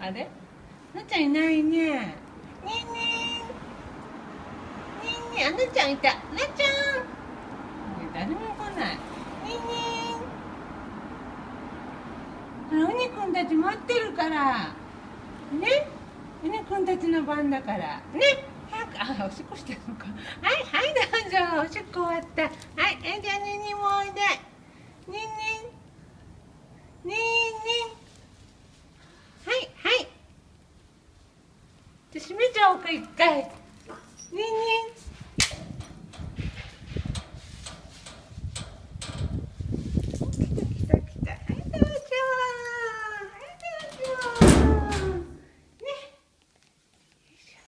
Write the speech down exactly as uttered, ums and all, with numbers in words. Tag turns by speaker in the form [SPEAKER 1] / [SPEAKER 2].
[SPEAKER 1] あれ、なっちゃんいないね。ねえねえ。ねえねえ、あ、なっちゃんいた。なっちゃん。誰も来ない。ねえねえ。ほら、ウニくんたち待ってるから。ね。ウニくんたちの番だから。ね。早く、あ、おしっこしてるのか。はい、はい、どうぞ。おしっこ終わった。はい、え、じゃあねにもおいで。ねえねえ。ねえねえ。はい、はい。じゃ、閉めちゃおうか、一回。ねえねえ。